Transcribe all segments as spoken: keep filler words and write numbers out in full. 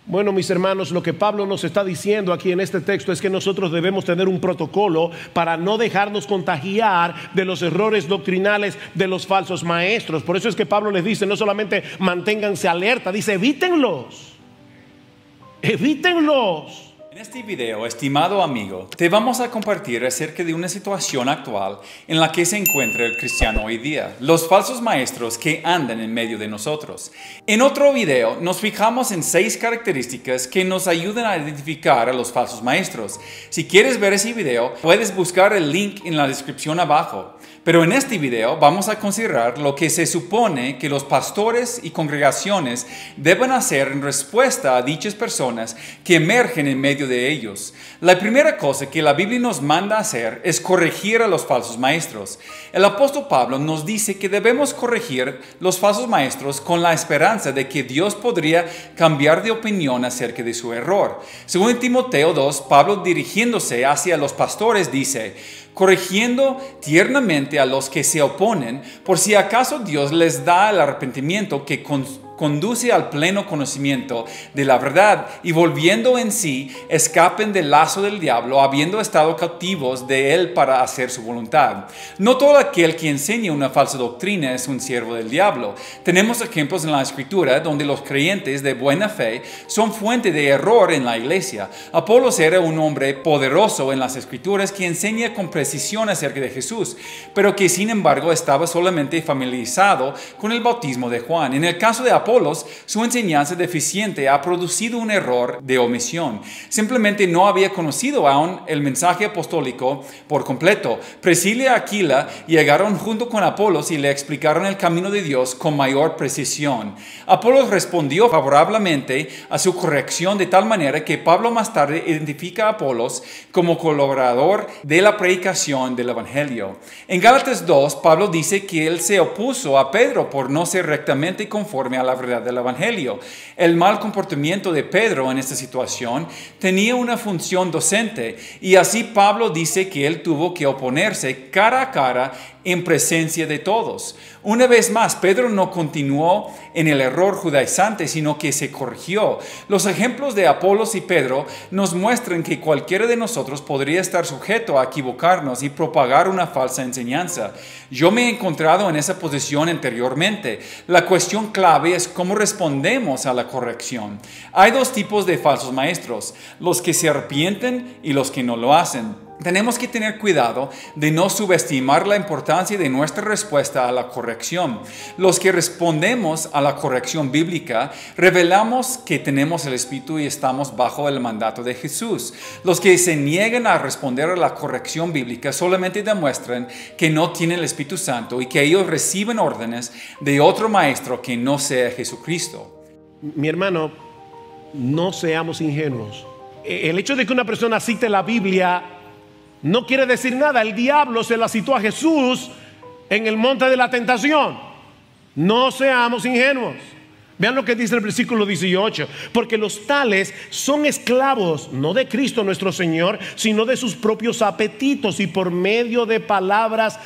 Bueno, mis hermanos, lo que Pablo nos está diciendo aquí en este texto es que nosotros debemos tener un protocolo para no dejarnos contagiar de los errores doctrinales de los falsos maestros. Por eso es que Pablo les dice, no solamente manténganse alerta, dice evítenlos, evítenlos. En este video, estimado amigo, te vamos a compartir acerca de una situación actual en la que se encuentra el cristiano hoy día, los falsos maestros que andan en medio de nosotros. En otro video nos fijamos en seis características que nos ayudan a identificar a los falsos maestros. Si quieres ver ese video, puedes buscar el link en la descripción abajo. Pero en este video vamos a considerar lo que se supone que los pastores y congregaciones deben hacer en respuesta a dichas personas que emergen en medio de ellos. La primera cosa que la Biblia nos manda hacer es corregir a los falsos maestros. El apóstol Pablo nos dice que debemos corregir los falsos maestros con la esperanza de que Dios podría cambiar de opinión acerca de su error. Según Timoteo dos, Pablo, dirigiéndose hacia los pastores, dice: corrigiendo tiernamente a los que se oponen, por si acaso Dios les da el arrepentimiento que con conduce al pleno conocimiento de la verdad, y volviendo en sí, escapen del lazo del diablo, habiendo estado cautivos de él para hacer su voluntad. No todo aquel que enseña una falsa doctrina es un siervo del diablo. Tenemos ejemplos en la Escritura donde los creyentes de buena fe son fuente de error en la iglesia. Apolos era un hombre poderoso en las Escrituras que enseña con precisión acerca de Jesús, pero que sin embargo estaba solamente familiarizado con el bautismo de Juan. En el caso de Apolos, Apolos, su enseñanza deficiente ha producido un error de omisión. Simplemente no había conocido aún el mensaje apostólico por completo. Priscila y Aquila llegaron junto con Apolos y le explicaron el camino de Dios con mayor precisión. Apolos respondió favorablemente a su corrección de tal manera que Pablo más tarde identifica a Apolos como colaborador de la predicación del Evangelio. En Gálatas dos, Pablo dice que él se opuso a Pedro por no ser rectamente conforme a la verdad del Evangelio. El mal comportamiento de Pedro en esta situación tenía una función docente, y así Pablo dice que él tuvo que oponerse cara a cara en presencia de todos. Una vez más, Pedro no continuó en el error judaizante, sino que se corrigió. Los ejemplos de Apolos y Pedro nos muestran que cualquiera de nosotros podría estar sujeto a equivocarnos y propagar una falsa enseñanza. Yo me he encontrado en esa posición anteriormente. La cuestión clave es cómo respondemos a la corrección. Hay dos tipos de falsos maestros: los que se arrepienten y los que no lo hacen. Tenemos que tener cuidado de no subestimar la importancia de nuestra respuesta a la corrección. Los que respondemos a la corrección bíblica revelamos que tenemos el Espíritu y estamos bajo el mandato de Jesús. Los que se niegan a responder a la corrección bíblica solamente demuestran que no tienen el Espíritu Santo y que ellos reciben órdenes de otro maestro que no sea Jesucristo. Mi hermano, no seamos ingenuos. El hecho de que una persona cite la Biblia no quiere decir nada. El diablo se la citó a Jesús en el monte de la tentación. No seamos ingenuos. Vean lo que dice el versículo dieciocho: porque los tales son esclavos, no de Cristo nuestro Señor, sino de sus propios apetitos, y por medio de palabras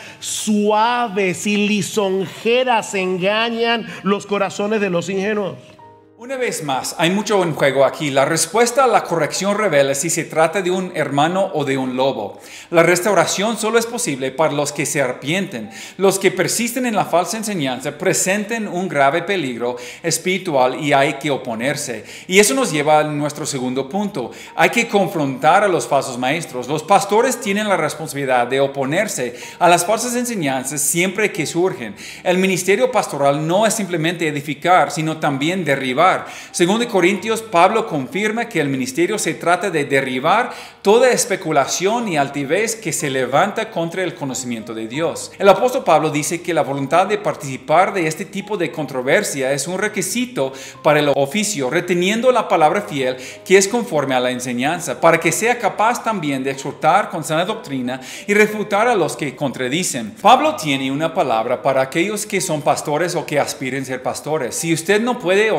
suaves y lisonjeras engañan los corazones de los ingenuos. Una vez más, hay mucho en juego aquí. La respuesta a la corrección revela si se trata de un hermano o de un lobo. La restauración solo es posible para los que se arrepienten. Los que persisten en la falsa enseñanza presenten un grave peligro espiritual y hay que oponerse. Y eso nos lleva a nuestro segundo punto. Hay que confrontar a los falsos maestros. Los pastores tienen la responsabilidad de oponerse a las falsas enseñanzas siempre que surgen. El ministerio pastoral no es simplemente edificar, sino también derribar. Según de Corintios, Pablo confirma que el ministerio se trata de derribar toda especulación y altivez que se levanta contra el conocimiento de Dios. El apóstol Pablo dice que la voluntad de participar de este tipo de controversia es un requisito para el oficio, reteniendo la palabra fiel que es conforme a la enseñanza, para que sea capaz también de exhortar con sana doctrina y refutar a los que contradicen. Pablo tiene una palabra para aquellos que son pastores o que aspiren a ser pastores. Si usted no puede o no va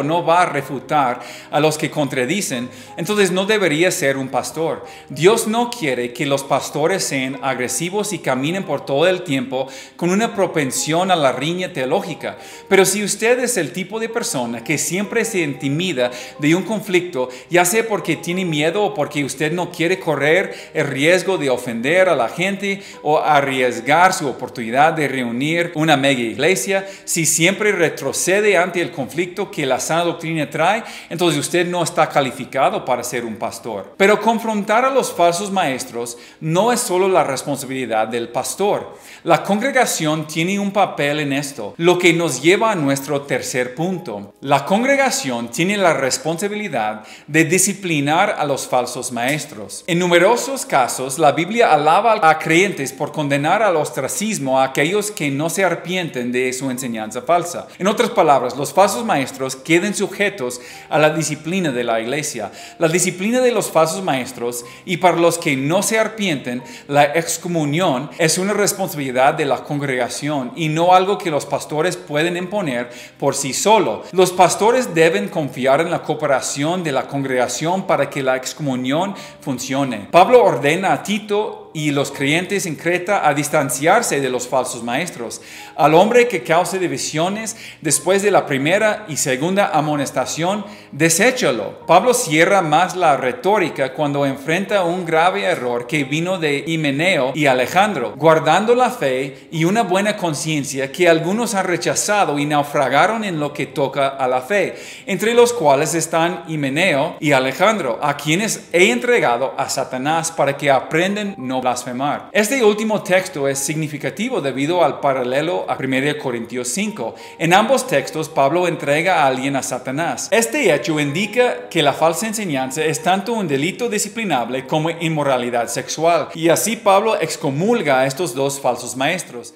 va a refutar a los que contradicen, entonces no debería ser un pastor. Dios no quiere que los pastores sean agresivos y caminen por todo el tiempo con una propensión a la riña teológica. Pero si usted es el tipo de persona que siempre se intimida de un conflicto, ya sea porque tiene miedo o porque usted no quiere correr el riesgo de ofender a la gente o arriesgar su oportunidad de reunir una mega iglesia, si siempre retrocede ante el conflicto que la sana doctrina trae, entonces usted no está calificado para ser un pastor. Pero confrontar a los falsos maestros no es solo la responsabilidad del pastor. La congregación tiene un papel en esto, lo que nos lleva a nuestro tercer punto. La congregación tiene la responsabilidad de disciplinar a los falsos maestros. En numerosos casos, la Biblia alaba a creyentes por condenar al ostracismo a aquellos que no se arrepienten de su enseñanza falsa. En otras palabras, los falsos maestros queden sujetos a la disciplina de la iglesia. La disciplina de los falsos maestros, y para los que no se arrepienten, la excomunión es una responsabilidad de la congregación y no algo que los pastores pueden imponer por sí solo. Los pastores deben confiar en la cooperación de la congregación para que la excomunión funcione. Pablo ordena a Tito y los creyentes en Creta a distanciarse de los falsos maestros. Al hombre que cause divisiones después de la primera y segunda amonestación, deséchalo. Pablo cierra más la retórica cuando enfrenta un grave error que vino de Himeneo y Alejandro, guardando la fe y una buena conciencia que algunos han rechazado y naufragaron en lo que toca a la fe, entre los cuales están Himeneo y Alejandro, a quienes he entregado a Satanás para que aprendan no blasfemar. Este último texto es significativo debido al paralelo a primera Corintios cinco. En ambos textos, Pablo entrega a alguien a Satanás. Este hecho indica que la falsa enseñanza es tanto un delito disciplinable como inmoralidad sexual. Y así Pablo excomulga a estos dos falsos maestros.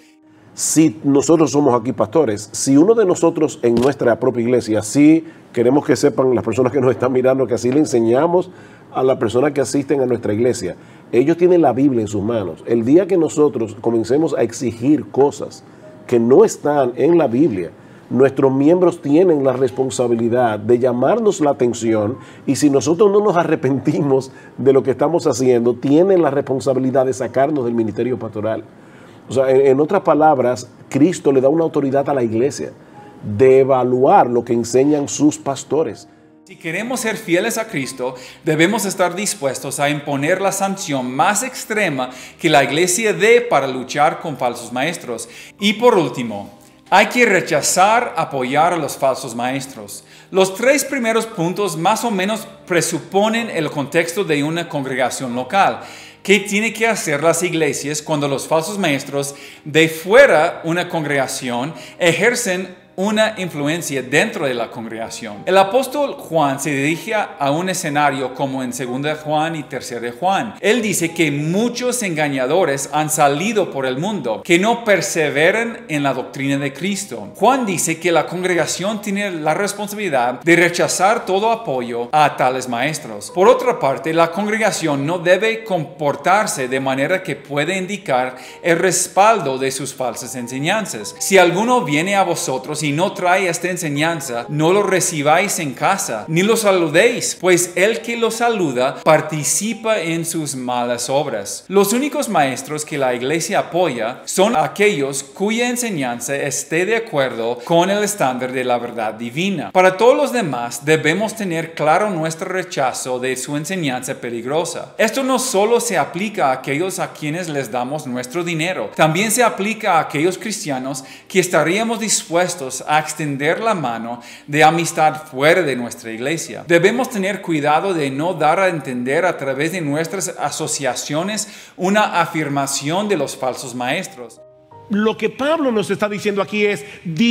Si nosotros somos aquí pastores, si uno de nosotros en nuestra propia iglesia, sí queremos que sepan las personas que nos están mirando, que así le enseñamos a las personas que asisten a nuestra iglesia, ellos tienen la Biblia en sus manos. El día que nosotros comencemos a exigir cosas que no están en la Biblia, nuestros miembros tienen la responsabilidad de llamarnos la atención, y si nosotros no nos arrepentimos de lo que estamos haciendo, tienen la responsabilidad de sacarnos del ministerio pastoral. O sea, en, en otras palabras, Cristo le da una autoridad a la iglesia de evaluar lo que enseñan sus pastores. Si queremos ser fieles a Cristo, debemos estar dispuestos a imponer la sanción más extrema que la iglesia dé para luchar con falsos maestros. Y por último, hay que rechazar apoyar a los falsos maestros. Los tres primeros puntos más o menos presuponen el contexto de una congregación local. ¿Qué tienen que hacer las iglesias cuando los falsos maestros de fuera una congregación ejercen una influencia dentro de la congregación? El apóstol Juan se dirige a un escenario como en segunda de Juan y tercera de Juan. Él dice que muchos engañadores han salido por el mundo, que no perseveran en la doctrina de Cristo. Juan dice que la congregación tiene la responsabilidad de rechazar todo apoyo a tales maestros. Por otra parte, la congregación no debe comportarse de manera que pueda indicar el respaldo de sus falsas enseñanzas. Si alguno viene a vosotros y no trae esta enseñanza, no lo recibáis en casa, ni lo saludéis, pues el que lo saluda participa en sus malas obras. Los únicos maestros que la iglesia apoya son aquellos cuya enseñanza esté de acuerdo con el estándar de la verdad divina. Para todos los demás, debemos tener claro nuestro rechazo de su enseñanza peligrosa. Esto no solo se aplica a aquellos a quienes les damos nuestro dinero, también se aplica a aquellos cristianos que estaríamos dispuestos a extender la mano de amistad fuera de nuestra iglesia. Debemos tener cuidado de no dar a entender a través de nuestras asociaciones una afirmación de los falsos maestros. Lo que Pablo nos está diciendo aquí es: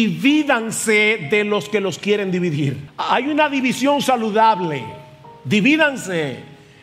divídanse de los que los quieren dividir. Hay una división saludable. Divídanse,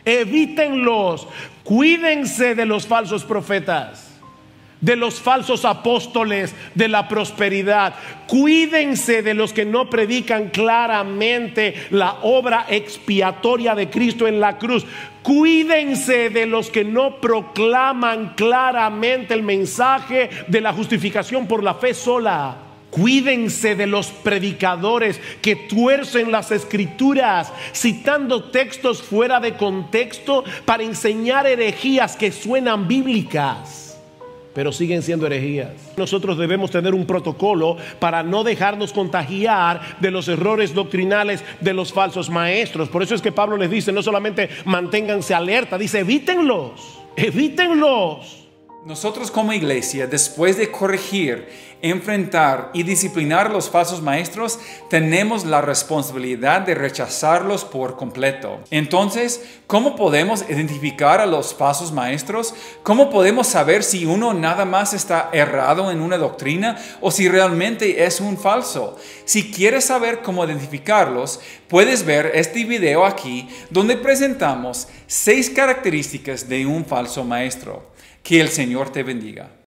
evítenlos, cuídense de los falsos profetas, de los falsos apóstoles de la prosperidad. Cuídense de los que no predican claramente la obra expiatoria de Cristo en la cruz. Cuídense de los que no proclaman claramente el mensaje de la justificación por la fe sola. Cuídense de los predicadores que tuercen las escrituras, citando textos fuera de contexto para enseñar herejías que suenan bíblicas, pero siguen siendo herejías. Nosotros debemos tener un protocolo para no dejarnos contagiar de los errores doctrinales de los falsos maestros. Por eso es que Pablo les dice, no solamente manténganse alerta, dice evítenlos, evítenlos. Nosotros como iglesia, después de corregir, enfrentar y disciplinar a los falsos maestros, tenemos la responsabilidad de rechazarlos por completo. Entonces, ¿cómo podemos identificar a los falsos maestros? ¿Cómo podemos saber si uno nada más está errado en una doctrina o si realmente es un falso? Si quieres saber cómo identificarlos, puedes ver este video aquí donde presentamos seis características de un falso maestro. Que el Señor te bendiga.